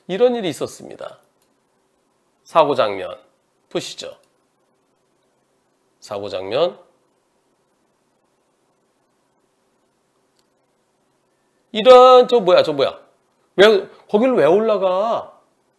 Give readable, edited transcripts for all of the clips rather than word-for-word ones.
이런 일이 있었습니다. 사고 장면 보시죠. 사고 장면. 이런 저 뭐야 왜 거기를 왜 올라가?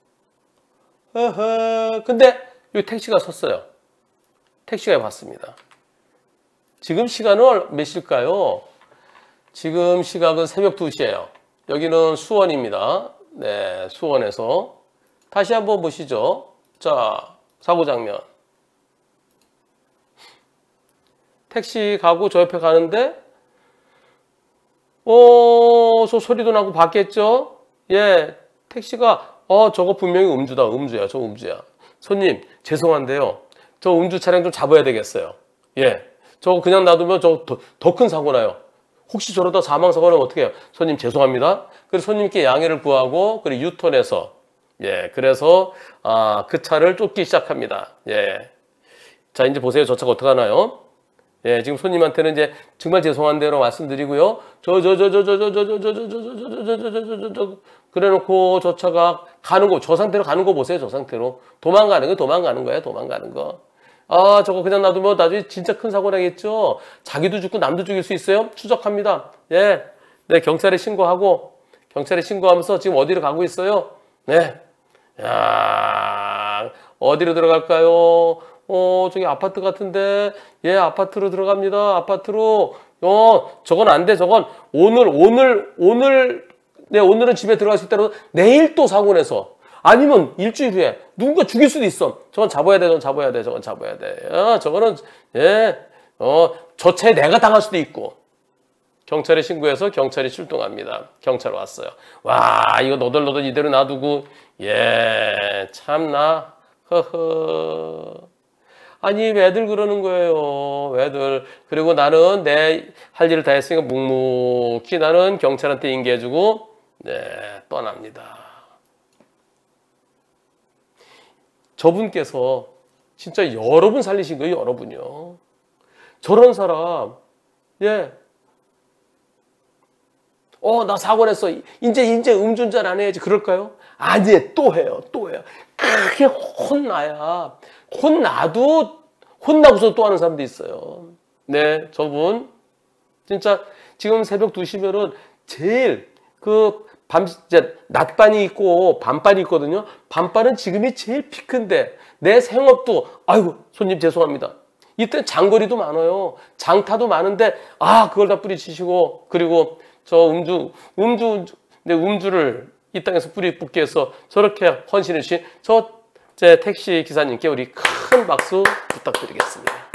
근데 이 택시가 섰어요. 택시가 왔습니다. 지금 시간은 몇 시일까요? 지금 시각은 새벽 2시예요. 여기는 수원입니다. 네, 수원에서 다시 한번 보시죠. 자, 사고 장면. 택시 가고 저 옆에 가는데 저 소리도 나고 봤겠죠? 예, 택시가 저거 분명히 음주야. 저 음주야. 손님, 죄송한데요. 저 음주 차량 좀 잡아야 되겠어요. 예, 저거 그냥 놔두면 저 더 큰 사고 나요. 혹시 저러다 사망사고 나면 어떻게 해요? 손님 죄송합니다. 그래서 손님께 양해를 구하고 그리고 유턴해서 예, 그래서 그 차를 쫓기 시작합니다. 예, 자 이제 보세요. 저 차가 어떻게 하나요? 예, 지금 손님한테는 이제 정말 죄송한 대로 말씀드리고요. 그래놓고 저 차가 가는 거, 저 상태로 가는 거 보세요. 저 상태로 도망가는 거예요. 도망가는 거. 저거 그냥 놔두면 나중에 진짜 큰 사고 나겠죠. 자기도 죽고 남도 죽일 수 있어요. 추적합니다. 예, 네 경찰에 신고하고 경찰에 신고하면서 지금 어디로 가고 있어요? 네, 야 어디로 들어갈까요? 저기 아파트 같은데, 예, 아파트로 들어갑니다. 아파트로, 저건 안 돼. 저건 오늘은 집에 들어갈 수 있다고 내일 또 사고 내서 아니면 일주일 후에 누군가 죽일 수도 있어. 저건 잡아야 돼. 저건 잡아야 돼. 저거는, 예, 저 차에 내가 당할 수도 있고. 경찰에 신고해서 경찰이 출동합니다. 경찰 왔어요. 와, 이거 너덜너덜 이대로 놔두고, 예, 참나, 허허. 아니 왜들 그러는 거예요. 왜들. 그리고 나는 내 할 일을 다 했으니까 묵묵히 나는 경찰한테 인계해주고 네 떠납니다. 저분께서 진짜 여러분 살리신 거예요. 여러분요. 저런 사람 예. 나 사고 냈어. 이제 음주운전 안 해야지. 그럴까요? 아니 또 해요. 크게 혼나야 혼나고서 또 하는 사람도 있어요. 네, 저분 진짜 지금 새벽 2시면은 제일 이제 낮반이 있고 밤반이 있거든요. 밤반은 지금이 제일 피크인데 내 생업도 아이고 손님 죄송합니다. 이때 장거리도 많아요. 장타도 많은데 그걸 다 뿌리치시고 그리고 저 음주를 이 땅에서 뿌리 뽑기 위해서 저렇게 헌신해 주신 제 택시 기사님께 우리 큰 박수 부탁드리겠습니다.